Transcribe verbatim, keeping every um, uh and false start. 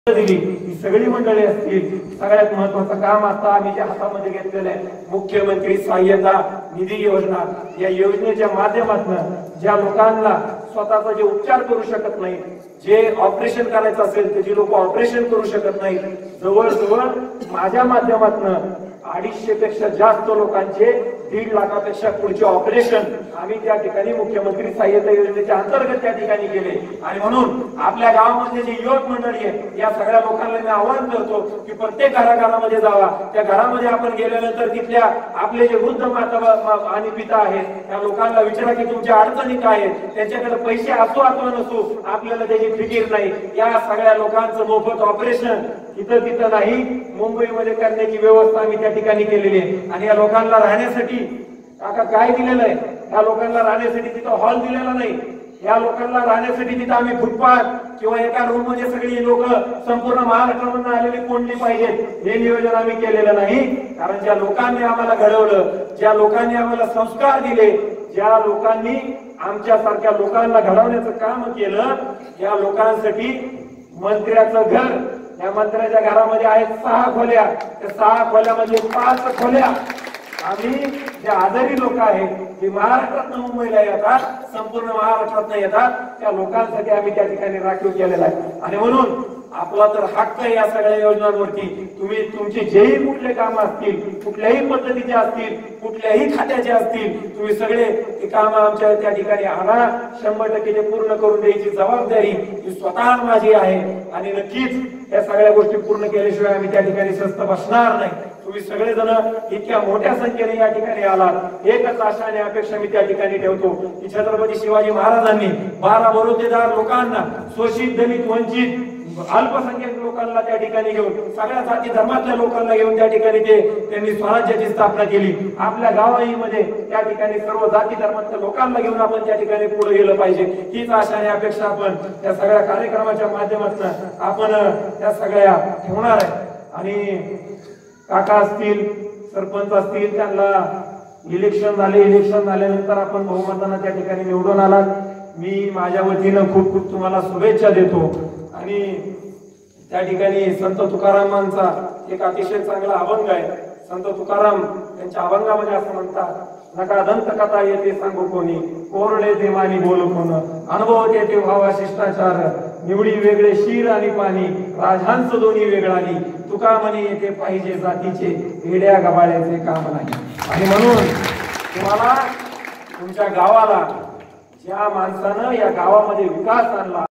दिली ही सगळी मंडळी असतील। सगळ्यात महत्त्वाचं काम आता आम्ही जे हातामध्ये घेतलेलं आहे मुख्यमंत्री सहाय्यता निधी योजना, या योजनेच्या माध्यमातून ज्या लोकांना स्वतःचा जे उपचार करू शकत नाही, जे ऑपरेशन करायचं असेल त्याची लोक ऑपरेशन करू शकत नाही, जवळजवळ माझ्या माध्यमातून अडीचशे पेक्षा जास्त लोकांचे दीड लाखापेक्षा पुढचे ऑपरेशन आम्ही त्या ठिकाणी मुख्यमंत्री सहाय्यता योजनेच्या अंतर्गत त्या ठिकाणी केले। आणि म्हणून आपल्या गावामध्ये जे युवक मंडळी आहे या सगळ्या लोकांना मी आवाहन करतो की प्रत्येक घराघरामध्ये जावा, त्या घरामध्ये आपण गेल्यानंतर तिथल्या आपले जे वृद्ध माता आणि पिता आहेत त्या लोकांना विचारा की तुमच्या अडचणी काय आहेत, त्यांच्याकडे पैसे असो अथवा नसो आपल्याला त्याची फिकीर नाही। या सगळ्या लोकांचं मोफत ऑपरेशन इथं तिथं नाही मुंबईमध्ये करण्याची व्यवस्था आम्ही त्या ठिकाणी केलेली आहे। आणि या लोकांना राहण्यासाठी काका काय दिलेलं आहे, या लोकांना राहण्यासाठी तिथं हॉल दिलेला नाही, या लोकांना राहण्यासाठी तिथं आम्ही फुटपाथ किंवा एका रूम मध्ये सगळी लोक संपूर्ण महाराष्ट्रामधून आलेली कोंडली पाहिजेत हे नियोजन आम्ही केलेलं नाही। कारण ज्या लोकांनी आम्हाला घडवलं, ज्या लोकांनी आम्हाला संस्कार दिले, ज्या लोकांनी आमच्यासारख्या लोकांना घडवण्याचं काम केलं, या लोकांसाठी मंत्र्याचं घर, या मंत्र्याच्या घरामध्ये आहेत सहा खोल्या, त्या सहा खोल्यामध्ये पाच खोल्या आम्ही जे आजारी लोक आहेत ते महाराष्ट्रात मुंबईला येतात, संपूर्ण महाराष्ट्रात येतात, त्या लोकांसाठी आम्ही त्या ठिकाणी राखीव केलेला आहे। आणि म्हणून आपला तर हक्क आहे या सगळ्या योजनांवरती, तुम्ही तुमचे जेही कुठले काम असतील, कुठल्याही पद्धतीचे असतील, कुठल्याही खात्याचे असतील, तुम्ही सगळे ते काम आमच्या त्या ठिकाणी आणा, शंभर टक्के ते पूर्ण करून द्यायची जबाबदारी ही स्वतः माझी आहे। आणि नक्कीच या सगळ्या गोष्टी पूर्ण केल्याशिवाय आम्ही त्या ठिकाणी स्वस्थ बसणार नाही। तुम्ही सगळेजण इतक्या मोठ्या संख्येने या ठिकाणी आलात, एकच आशा आणि अपेक्षा मी त्या ठिकाणी ठेवतो की छत्रपती शिवाजी महाराजांनी बारा बरोतेदार लोकांना, शोषित, दलित, वंचित, अल्पसंख्याक लोकांना त्या ठिकाणी घेऊन, सगळ्या जाती धर्मातल्या लोकांना घेऊन त्या ठिकाणी ते त्यांनी स्वराज्याची स्थापना केली। आपल्या गावामध्ये त्या ठिकाणी सर्व जाती धर्मातल्या लोकांना घेऊन आपण त्या ठिकाणी पुढे गेलं पाहिजे, हीच आशा आणि अपेक्षा आपण त्या सगळ्या कार्यक्रमाच्या माध्यमातून आपण त्या सगळ्या ठेवणार आहे। आणि काका असतील, सरपंच असतील, त्यांना इलेक्शन झाले, इलेक्शन झाल्यानंतर आपण बहुमताने त्या ठिकाणी निवडून आलात, मी माझ्या वतीनं खूप खूप तुम्हाला शुभेच्छा देतो। आणि त्या ठिकाणी संत तुकारामांचा एक अतिशय चांगला अभंग आहे। संत तुकाराम त्यांच्या अभंगामध्ये असं म्हणतात, नका दंत कथा येते सांगू कोणी, कोरडे ते मानी बोलू कोण, अनुभव येते व्हावा शिष्टाचार, निवडी वेगळे शीर आणि पाणी, राजहंस दोन्ही वेगळानी, तुका म्हणे येते पाहिजे जातीचे, येड्या गबाळ्याचे काम नाही। आणि म्हणून तुम्हाला तुमच्या गावाला ज्या माणसानं या गावामध्ये विकास आणला